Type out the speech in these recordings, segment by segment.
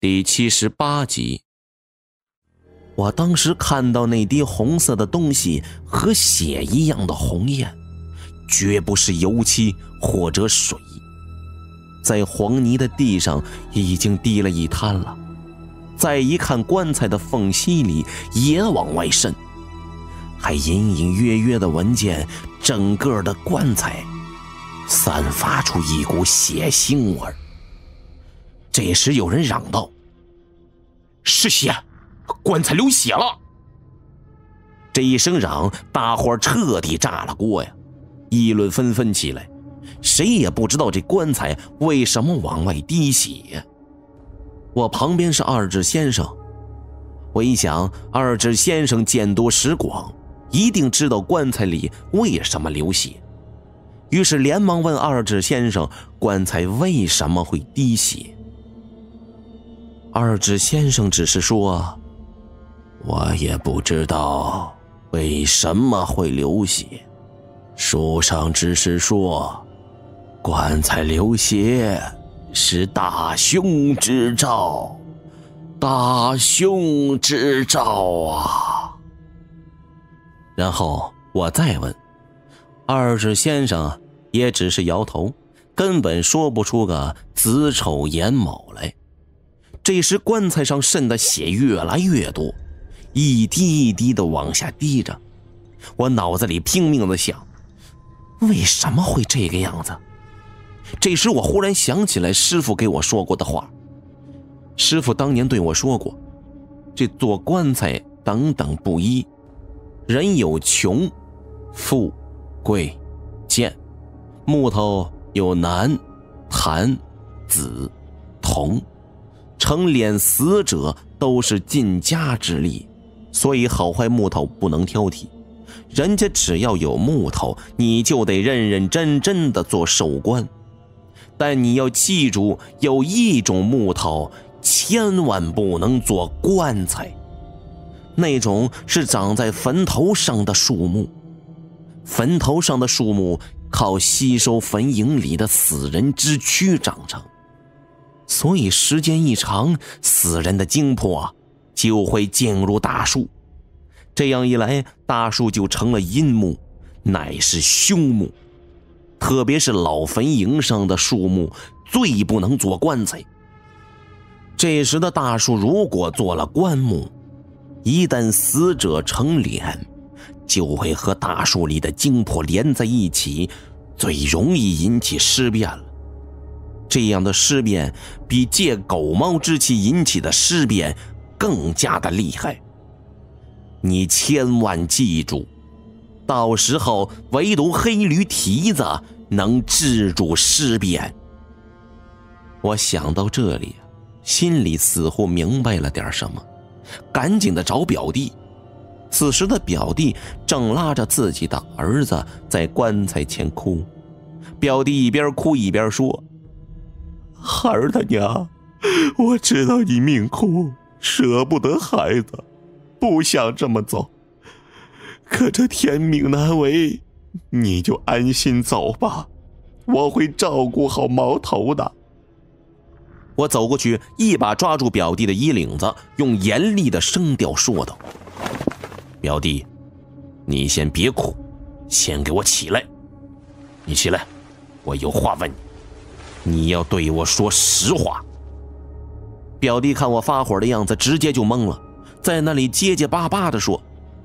第78集。我当时看到那滴红色的东西和血一样的红艳，绝不是油漆或者水，在黄泥的地上已经滴了一滩了。再一看棺材的缝隙里也往外渗，还隐隐约约地闻见整个的棺材散发出一股血腥味。这时有人嚷道：“是血，棺材流血了！”这一声嚷，大伙彻底炸了锅呀，议论纷纷起来，谁也不知道这棺材为什么往外滴血。我旁边是二指先生，我一想二指先生见多识广，一定知道棺材里为什么流血，于是连忙问二指先生棺材为什么会滴血。二指先生只是说：“我也不知道为什么会流血，书上只是说棺材流血是大凶之兆，大凶之兆啊。”然后我再问，二指先生也只是摇头，根本说不出个子丑寅卯来。这时棺材上渗的血越来越多，一滴一滴的往下滴着。我脑子里拼命的想，为什么会这个样子？这时我忽然想起来师傅给我说过的话。师傅当年对我说过，这做棺材等等不一，人有穷、富、贵、贱，木头有男、谭、子、铜，成殓死者都是尽家之力，所以好坏木头不能挑剔。人家只要有木头，你就得认认真真的做寿棺。但你要记住，有一种木头千万不能做棺材，那种是长在坟头上的树木。坟头上的树木靠吸收坟茔里的死人之躯长成，所以时间一长，死人的精魄就会进入大树，这样一来，大树就成了阴木，乃是凶木。特别是老坟茔上的树木最不能做棺材。这时的大树如果做了棺木，一旦死者成殓，就会和大树里的精魄连在一起，最容易引起尸变了。这样的尸变比借狗猫之气引起的尸变更加的厉害。你千万记住，到时候唯独黑驴蹄子能制住尸变。我想到这里，心里似乎明白了点什么，赶紧的找表弟。此时的表弟正拉着自己的儿子在棺材前哭，表弟一边哭一边说：“孩儿他娘，我知道你命苦，舍不得孩子，不想这么走，可这天命难违，你就安心走吧，我会照顾好毛头的。”我走过去，一把抓住表弟的衣领子，用严厉的声调说道：“表弟，你先别哭，先给我起来。你起来，我有话问你，你要对我说实话。”表弟看我发火的样子，直接就懵了，在那里结结巴巴地说：“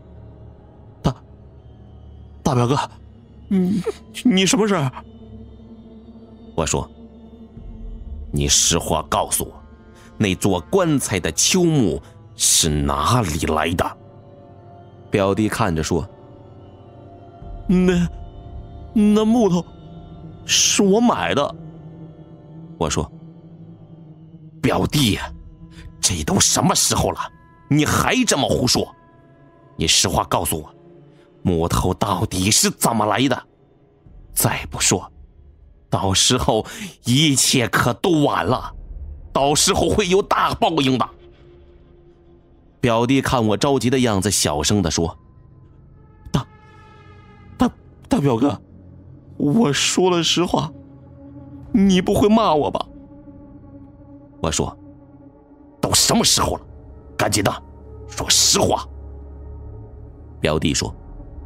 大表哥，你什么事？”我说：“你实话告诉我，那做棺材的秋木是哪里来的？”表弟看着说：“那木头是我买的。”我说：“表弟，这都什么时候了，你还这么胡说？你实话告诉我，木头到底是怎么来的？再不说，到时候一切可都晚了，到时候会有大报应的。”表弟看我着急的样子，小声地说：“大表哥，我说了实话，你不会骂我吧？”我说：“ 什么时候了？赶紧的，说实话。表弟说：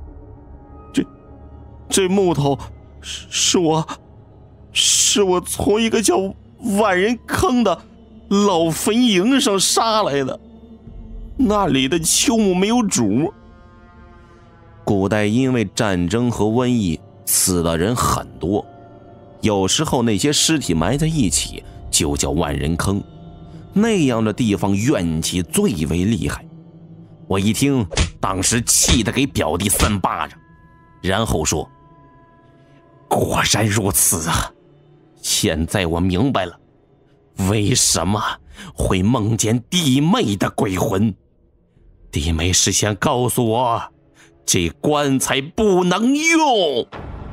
这木头是我从一个叫万人坑的老坟茔上杀来的，那里的秋木没有主。 古代因为战争和瘟疫死的人很多，有时候那些尸体埋在一起就叫万人坑，那样的地方怨气最为厉害。我一听，当时气得给表弟3巴掌，然后说：果然如此啊，现在我明白了，为什么会梦见弟妹的鬼魂。弟妹是想告诉我，这棺材不能用。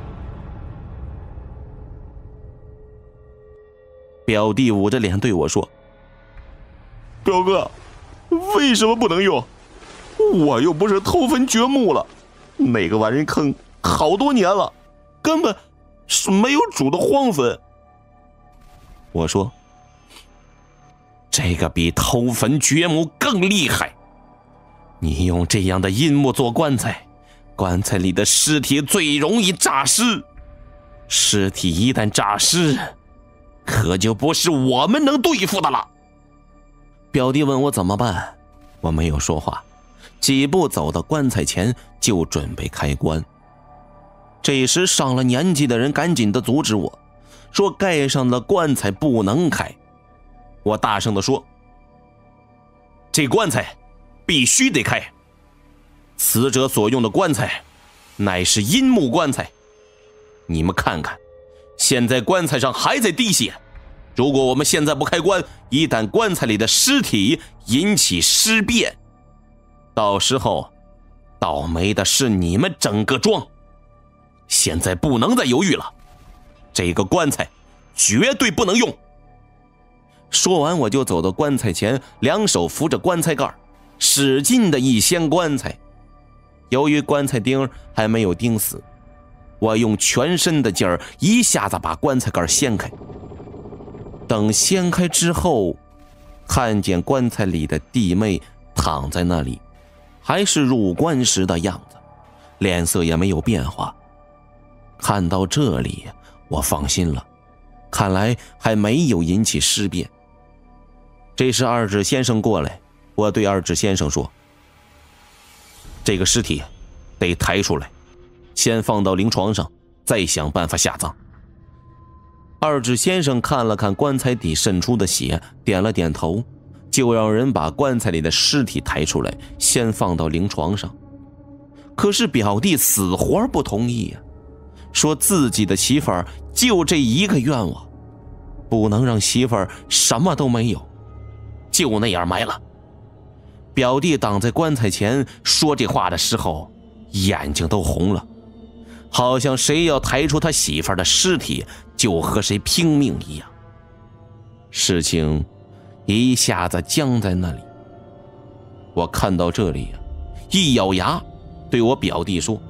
表弟捂着脸对我说： 表哥，为什么不能用？我又不是偷坟掘墓了，那个万人坑好多年了，根本是没有主的荒坟。 我说：这个比偷坟掘墓更厉害。你用这样的阴木做棺材，棺材里的尸体最容易诈尸，尸体一旦诈尸，可就不是我们能对付的了。表弟问我怎么办，我没有说话，几步走到棺材前就准备开棺。这时上了年纪的人赶紧地阻止我，说盖上的棺材不能开。我大声地说：这棺材必须得开，死者所用的棺材乃是阴木棺材，你们看看，现在棺材上还在滴血，如果我们现在不开棺，一旦棺材里的尸体引起尸变，到时候倒霉的是你们整个庄。现在不能再犹豫了，这个棺材绝对不能用。说完我就走到棺材前，两手扶着棺材盖，使劲的一掀棺材。由于棺材钉还没有钉死，我用全身的劲儿一下子把棺材盖掀开。等掀开之后，看见棺材里的弟妹躺在那里，还是入棺时的样子，脸色也没有变化。看到这里，我放心了，看来还没有引起尸变。这时二指先生过来，我对二指先生说：这个尸体得抬出来，先放到灵床上，再想办法下葬。二指先生看了看棺材底渗出的血，点了点头，就让人把棺材里的尸体抬出来，先放到灵床上。可是表弟死活不同意呀，说自己的媳妇儿就这一个愿望，不能让媳妇儿什么都没有，就那样埋了。表弟挡在棺材前说这话的时候，眼睛都红了，好像谁要抬出他媳妇儿的尸体就和谁拼命一样。事情一下子僵在那里。我看到这里，一咬牙对我表弟说：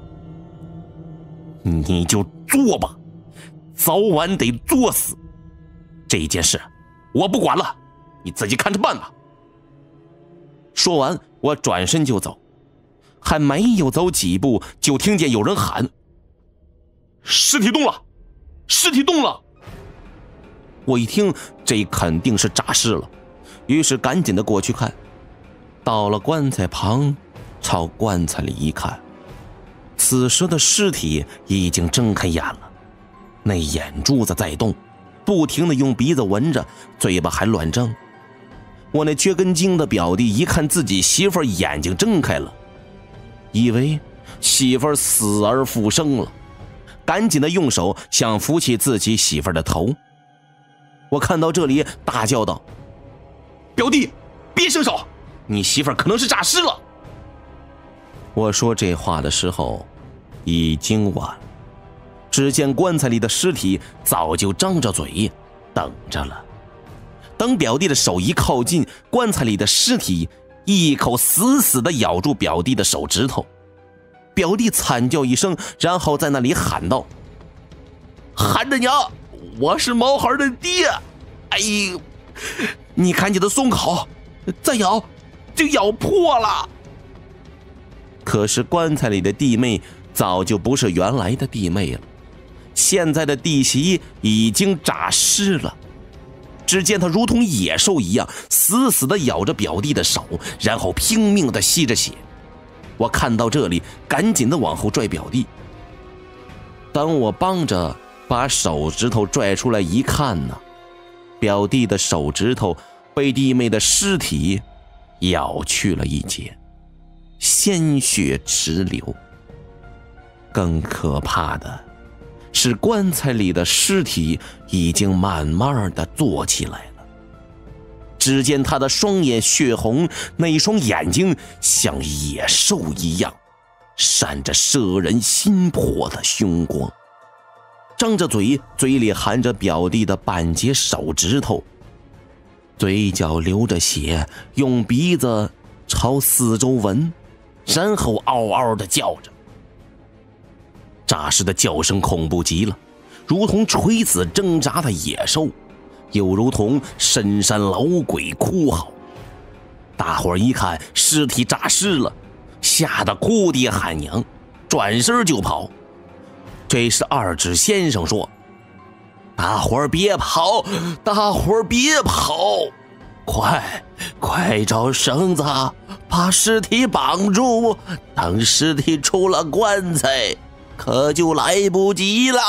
你就作吧，早晚得作死，这件事我不管了，你自己看着办吧。说完我转身就走，还没有走几步，就听见有人喊：尸体动了，尸体动了。我一听这肯定是诈尸了，于是赶紧的过去看。到了棺材旁，朝棺材里一看，此时的尸体已经睁开眼了，那眼珠子在动，不停地用鼻子闻着，嘴巴还乱睁。我那缺根筋的表弟一看自己媳妇儿眼睛睁开了，以为媳妇儿死而复生了，赶紧的用手想扶起自己媳妇儿的头。我看到这里大叫道：表弟，别伸手，你媳妇儿可能是诈尸了。我说这话的时候已经晚了，只见棺材里的尸体早就张着嘴等着了。等表弟的手一靠近，棺材里的尸体一口死死地咬住表弟的手指头。表弟惨叫一声，然后在那里喊道：韩大娘，我是毛孩的爹，哎呦，你赶紧的松口， 再咬就咬破了。可是棺材里的弟妹早就不是原来的弟妹了，现在的弟媳已经诈尸了。只见她如同野兽一样死死地咬着表弟的手，然后拼命地吸着血。我看到这里，赶紧地往后拽表弟。当我帮着把手指头拽出来一看呢，表弟的手指头被弟妹的尸体咬去了一截，鲜血直流。更可怕的是，棺材里的尸体已经慢慢地坐起来了。只见他的双眼血红，那一双眼睛像野兽一样，闪着摄人心魄的凶光，张着嘴，嘴里含着表弟的半截手指头，嘴角流着血，用鼻子朝四周闻，然后嗷嗷地叫着。诈尸的叫声恐怖极了，如同垂死挣扎的野兽，又如同深山老鬼哭嚎。大伙儿一看尸体诈尸了，吓得哭爹喊娘，转身就跑。这时二指先生说：“大伙儿别跑，大伙儿别跑，快找绳子把尸体绑住，等尸体出了棺材可就来不及了。”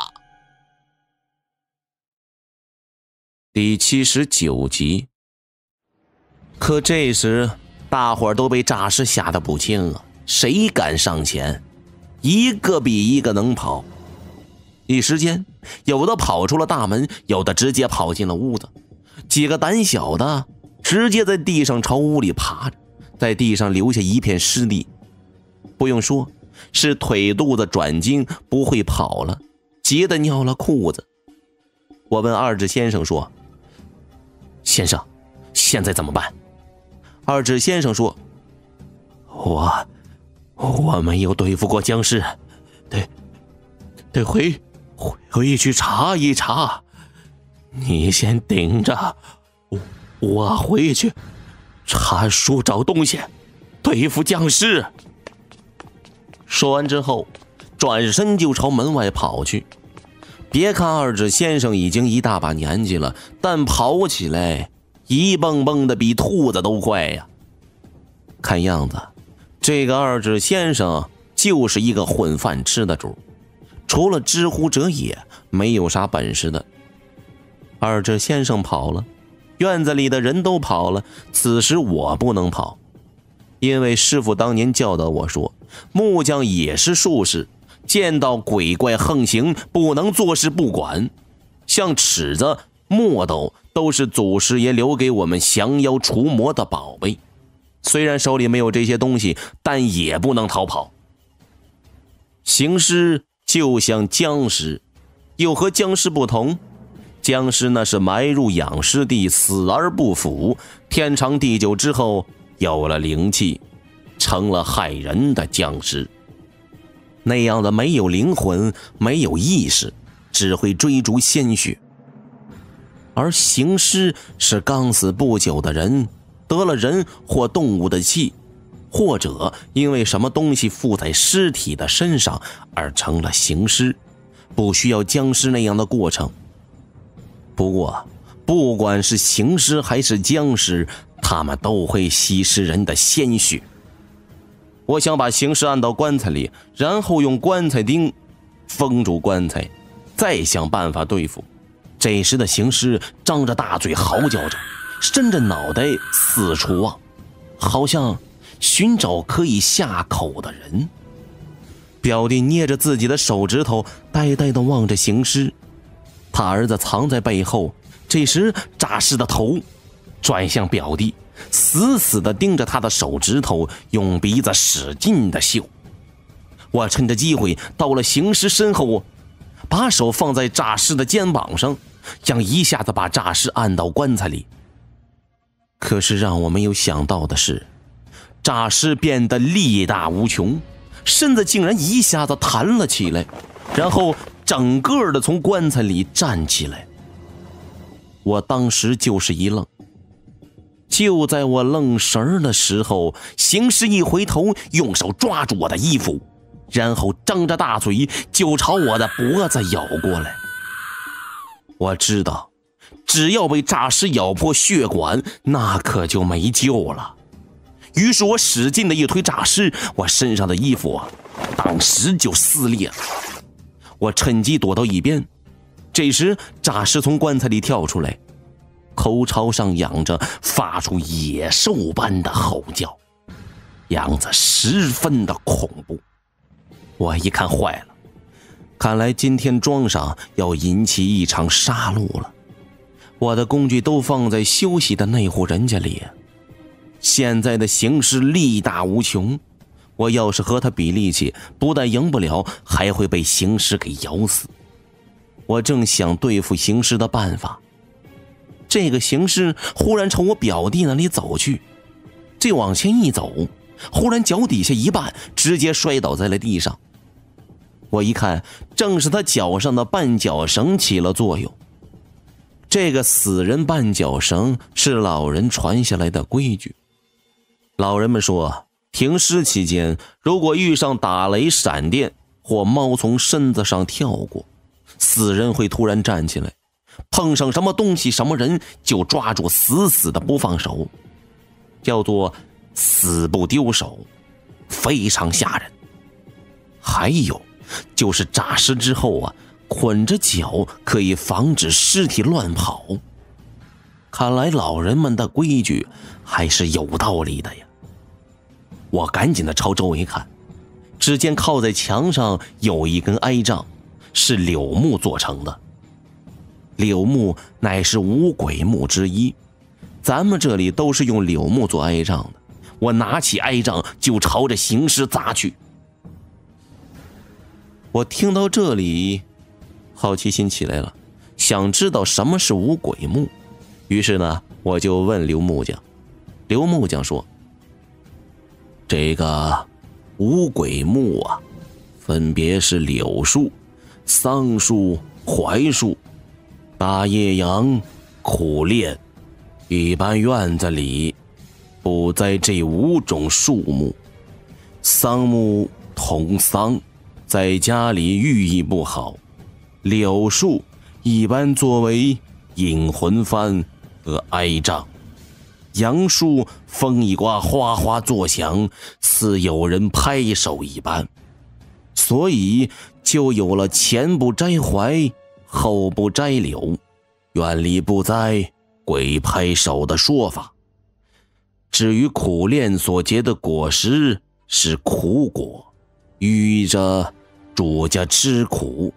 第79集。可这时大伙儿都被诈尸吓得不轻啊，谁敢上前？一个比一个能跑。一时间，有的跑出了大门，有的直接跑进了屋子。几个胆小的直接在地上朝屋里爬着，在地上留下一片湿地。不用说，是腿肚子转筋不会跑了，急得尿了裤子。我问二指先生说：“先生，现在怎么办？”二指先生说：“我没有对付过僵尸，得回去查一查。你先顶着，我回去查书找东西，对付僵尸。”说完之后，转身就朝门外跑去。别看二指先生已经一大把年纪了，但跑起来一蹦蹦的比兔子都快呀。看样子，这个二指先生就是一个混饭吃的主，除了知乎者也，没有啥本事的。二指先生跑了，院子里的人都跑了，此时我不能跑，因为师父当年教导我说，木匠也是术士，见到鬼怪横行不能坐视不管。像尺子、墨斗都是祖师爷留给我们降妖除魔的宝贝，虽然手里没有这些东西，但也不能逃跑。行尸就像僵尸，又和僵尸不同，僵尸那是埋入养尸地，死而不腐，天长地久之后有了灵气，成了害人的僵尸。那样的没有灵魂，没有意识，只会追逐鲜血。而行尸是刚死不久的人，得了人或动物的气，或者因为什么东西附在尸体的身上而成了行尸，不需要僵尸那样的过程。不过不管是行尸还是僵尸，他们都会吸食人的鲜血。我想把行尸按到棺材里，然后用棺材钉封住棺材，再想办法对付。这时的行尸张着大嘴嚎叫着，伸着脑袋四处望，好像寻找可以下口的人。表弟捏着自己的手指头，呆呆地望着行尸，他儿子藏在背后。这时诈尸的头转向表弟，死死地盯着他的手指头，用鼻子使劲地嗅。我趁着机会到了行尸身后，把手放在诈尸的肩膀上，想一下子把诈尸按到棺材里。可是让我没有想到的是，诈尸变得力大无穷，身子竟然一下子弹了起来，然后整个的从棺材里站起来。我当时就是一愣， 就在我愣神的时候，行尸一回头，用手抓住我的衣服，然后张着大嘴就朝我的脖子咬过来。我知道只要被诈尸咬破血管，那可就没救了。于是我使劲的一推诈尸，我身上的衣服当时就撕裂了。我趁机躲到一边，这时诈尸从棺材里跳出来，口朝上仰着，发出野兽般的吼叫，样子十分的恐怖。我一看坏了，看来今天庄上要引起一场杀戮了。我的工具都放在休息的那户人家里，现在的形势力大无穷，我要是和他比力气，不但赢不了，还会被行尸给咬死。我正想对付行尸的办法，这个行尸忽然朝我表弟那里走去，这往前一走，忽然脚底下一绊，直接摔倒在了地上。我一看，正是他脚上的绊脚绳起了作用。这个死人绊脚绳是老人传下来的规矩。老人们说，停尸期间，如果遇上打雷、闪电或猫从身子上跳过，死人会突然站起来，碰上什么东西、什么人就抓住死死的不放手，叫做死不丢手，非常吓人。还有就是诈尸之后捆着脚可以防止尸体乱跑。看来老人们的规矩还是有道理的呀。我赶紧的朝周围看，只见靠在墙上有一根哀杖，是柳木做成的。柳木乃是五鬼木之一，咱们这里都是用柳木做哀杖的。我拿起哀杖就朝着行尸砸去。我听到这里，好奇心起来了，想知道什么是五鬼木。于是呢，我就问刘木匠。刘木匠说，这个五鬼木分别是柳树、桑树、槐树、大叶杨、苦楝，一般院子里不栽这5种树木。桑木同桑，在家里寓意不好。柳树一般作为引魂幡和哀杖，杨树风一刮哗哗作响，似有人拍手一般，所以就有了前不摘槐，后不摘柳，院里不栽，鬼拍手的说法。至于苦楝所结的果实是苦果，寓意着主家吃苦。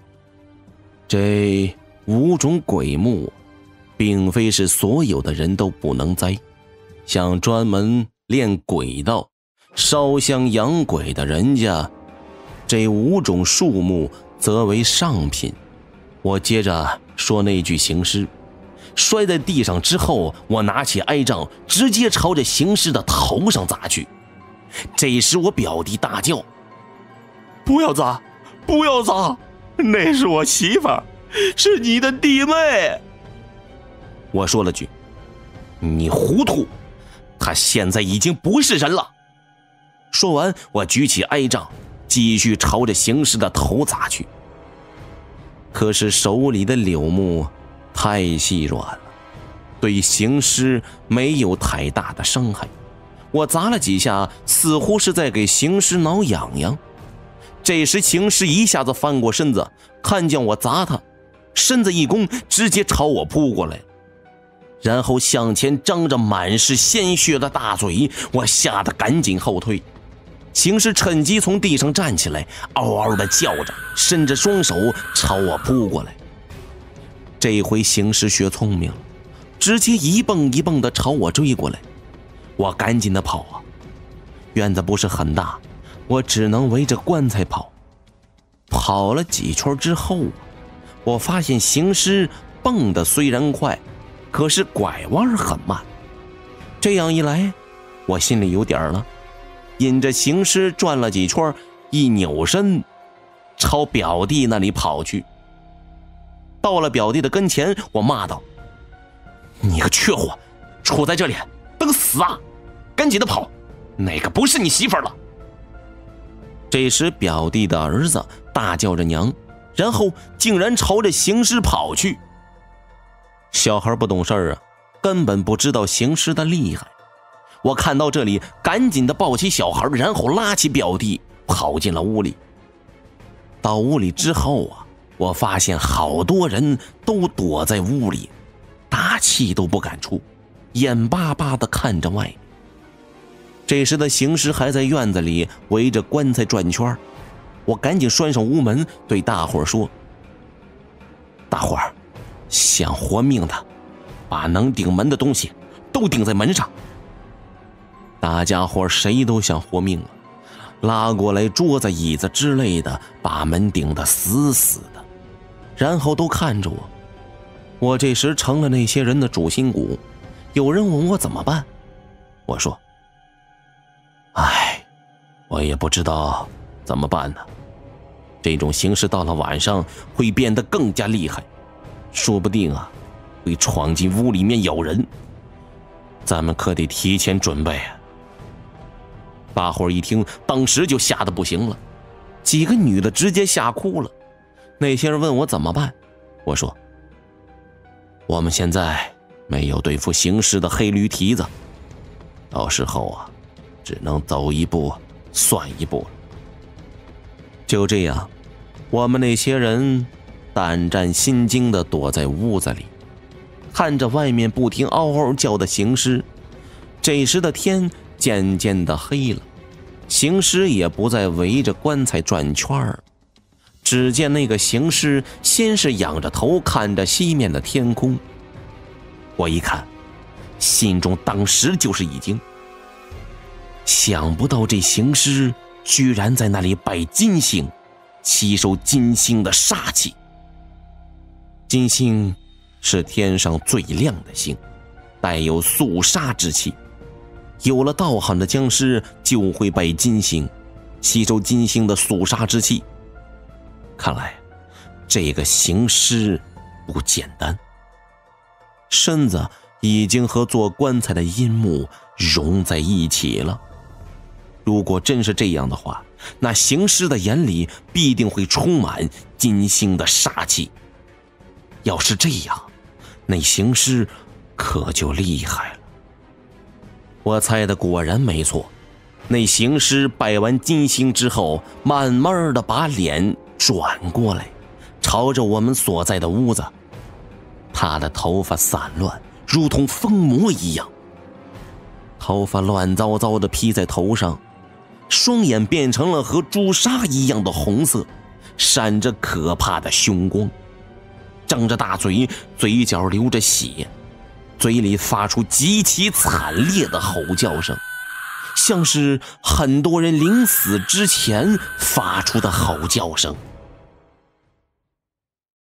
这5种鬼木并非是所有的人都不能栽，像专门练鬼道、烧香养鬼的人家，这5种树木则为上品。我接着说那具行尸，摔在地上之后，我拿起哀杖直接朝着行尸的头上砸去。这时我表弟大叫， 不要砸，不要砸，那是我媳妇儿，是你的弟妹。 我说了句，你糊涂，她现在已经不是人了。说完，我举起哀杖继续朝着行尸的头砸去。可是手里的柳木太细软了，对行尸没有太大的伤害。我砸了几下，似乎是在给行尸挠痒痒。这时行尸一下子翻过身子，看见我砸他，身子一弓，直接朝我扑过来，然后向前张着满是鲜血的大嘴。我吓得赶紧后退。行尸趁机从地上站起来，嗷嗷地叫着，伸着双手朝我扑过来。这回行尸学聪明了，直接一蹦一蹦地朝我追过来。我赶紧地跑院子不是很大，我只能围着棺材跑。跑了几圈之后我发现行尸蹦得虽然快，可是拐弯很慢。这样一来，我心里有点了，引着行尸转了几圈，一扭身朝表弟那里跑去。到了表弟的跟前，我骂道，你个缺货， 杵在这里等死啊！赶紧的跑，那个不是你媳妇儿了。这时表弟的儿子大叫着娘，然后竟然朝着行尸跑去。小孩不懂事啊，根本不知道行尸的厉害。我看到这里，赶紧的抱起小孩，然后拉起表弟跑进了屋里。到屋里之后啊，我发现好多人都躲在屋里，大气都不敢出，眼巴巴地看着外面。这时的行尸还在院子里围着棺材转圈，我赶紧拴上屋门，对大伙儿说：大伙儿想活命的，把能顶门的东西都顶在门上。大家伙谁都想活命了，拉过来桌子椅子之类的，把门顶得死死的，然后都看着我。我这时成了那些人的主心骨。有人问我怎么办，我说：我也不知道怎么办呢。这种形势到了晚上会变得更加厉害，说不定啊会闯进屋里面咬人，咱们可得提前准备啊。大伙儿一听，当时就吓得不行了，几个女的直接吓哭了。那些人问我怎么办，我说：我们现在没有对付行尸的黑驴蹄子，到时候啊只能走一步算一步了。就这样，我们那些人胆战心惊地躲在屋子里，看着外面不停嗷嗷叫的行尸。这时的天渐渐的黑了，行尸也不再围着棺材转圈儿。只见那个行尸先是仰着头看着西面的天空，我一看，心中当时就是一惊，想不到这行尸居然在那里拜金星，吸收金星的煞气。金星是天上最亮的星，带有肃杀之气。有了道行的僵尸就会拜金星，吸收金星的肃杀之气。看来这个行尸不简单，身子已经和做棺材的阴木融在一起了。如果真是这样的话，那行尸的眼里必定会充满金星的杀气。要是这样，那行尸可就厉害了。我猜的果然没错，那行尸拜完金星之后，慢慢的把脸转过来，朝着我们所在的屋子。他的头发散乱，如同疯魔一样，头发乱糟糟的披在头上，双眼变成了和朱砂一样的红色，闪着可怕的凶光，张着大嘴，嘴角流着血，嘴里发出极其惨烈的吼叫声，像是很多人临死之前发出的吼叫声。